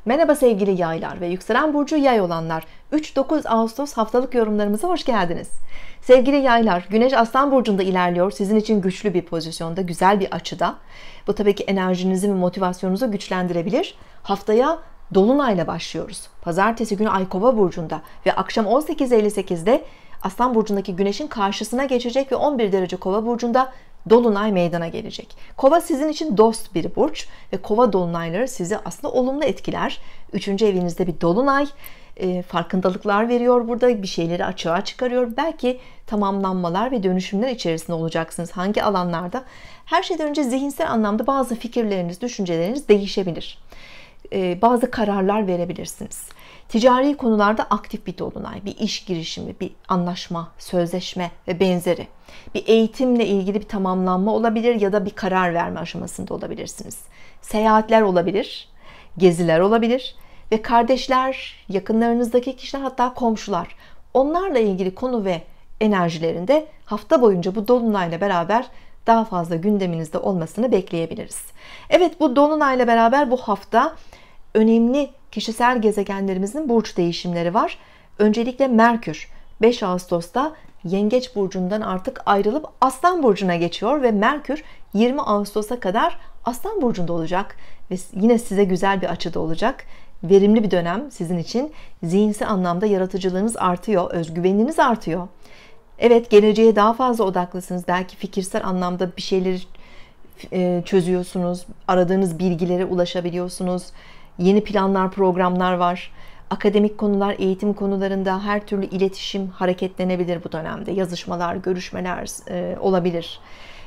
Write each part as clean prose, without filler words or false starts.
Merhaba sevgili yaylar ve yükselen burcu yay olanlar, 3-9 Ağustos haftalık yorumlarımıza hoş geldiniz. Sevgili yaylar, Güneş Aslan burcunda ilerliyor. Sizin için güçlü bir pozisyonda, güzel bir açıda. Bu tabii ki enerjinizi ve motivasyonunuzu güçlendirebilir. Haftaya Dolunay'la başlıyoruz. Pazartesi günü Ay Kova burcunda ve akşam 18.58'de Aslan burcundaki Güneş'in karşısına geçecek ve 11 derece Kova burcunda Dolunay meydana gelecek. Kova sizin için dost bir burç ve Kova dolunayları sizi aslında olumlu etkiler. 3. evinizde bir dolunay farkındalıklar veriyor, burada bir şeyleri açığa çıkarıyor. Belki tamamlanmalar ve dönüşümler içerisinde olacaksınız. Hangi alanlarda? Her şeyden önce zihinsel anlamda bazı fikirleriniz, düşünceleriniz değişebilir. Bazı kararlar verebilirsiniz. Ticari konularda aktif bir dolunay, bir iş girişimi, bir anlaşma, sözleşme ve benzeri. Bir eğitimle ilgili bir tamamlanma olabilir ya da bir karar verme aşamasında olabilirsiniz. Seyahatler olabilir, geziler olabilir ve kardeşler, yakınlarınızdaki kişiler, hatta komşular, onlarla ilgili konu ve enerjilerinde hafta boyunca bu dolunayla beraber daha fazla gündeminizde olmasını bekleyebiliriz. Evet, bu dolunayla beraber bu hafta önemli kişisel gezegenlerimizin burç değişimleri var. Öncelikle Merkür 5 Ağustos'ta Yengeç burcundan artık ayrılıp Aslan burcuna geçiyor ve Merkür 20 Ağustos'a kadar Aslan burcunda olacak ve yine size güzel bir açıda olacak. Verimli bir dönem sizin için. Zihinsel anlamda yaratıcılığınız artıyor, özgüveniniz artıyor. Evet, geleceğe daha fazla odaklısınız. Belki fikirsel anlamda bir şeyleri çözüyorsunuz, aradığınız bilgilere ulaşabiliyorsunuz. Yeni planlar, programlar var. Akademik konular, eğitim konularında her türlü iletişim hareketlenebilir bu dönemde. Yazışmalar, görüşmeler olabilir.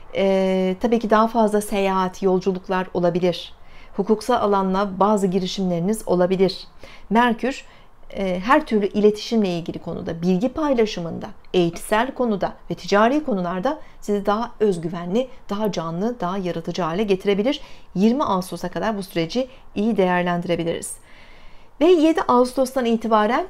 Tabii ki daha fazla seyahat, yolculuklar olabilir. Hukuksal alanla bazı girişimleriniz olabilir. Merkür her türlü iletişimle ilgili konuda, bilgi paylaşımında, eğitsel konuda ve ticari konularda sizi daha özgüvenli, daha canlı, daha yaratıcı hale getirebilir. 20 Ağustos'a kadar bu süreci iyi değerlendirebiliriz. Ve 7 Ağustos'tan itibaren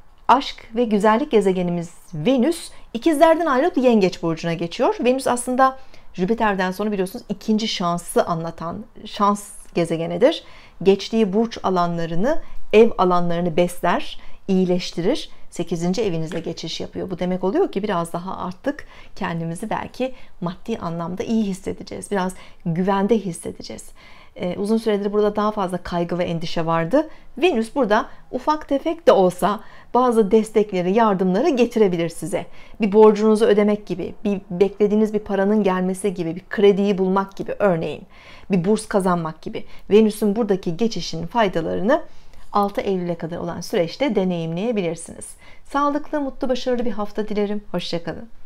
aşk ve güzellik gezegenimiz Venüs ikizlerden ayrılıp Yengeç burcuna geçiyor. Venüs aslında Jüpiter'den sonra biliyorsunuz ikinci şansı anlatan şans gezegenidir. Geçtiği burç alanlarını, ev alanlarını besler, iyileştirir. 8. evinize geçiş yapıyor. Bu demek oluyor ki biraz daha artık kendimizi belki maddi anlamda iyi hissedeceğiz. Biraz güvende hissedeceğiz. Uzun süredir burada daha fazla kaygı ve endişe vardı. Venüs burada ufak tefek de olsa bazı destekleri, yardımları getirebilir size. Bir borcunuzu ödemek gibi, bir beklediğiniz bir paranın gelmesi gibi, bir krediyi bulmak gibi, örneğin bir burs kazanmak gibi. Venüs'ün buradaki geçişinin faydalarını 6 Eylül'e kadar olan süreçte deneyimleyebilirsiniz. Sağlıklı, mutlu, başarılı bir hafta dilerim. Hoşça kalın.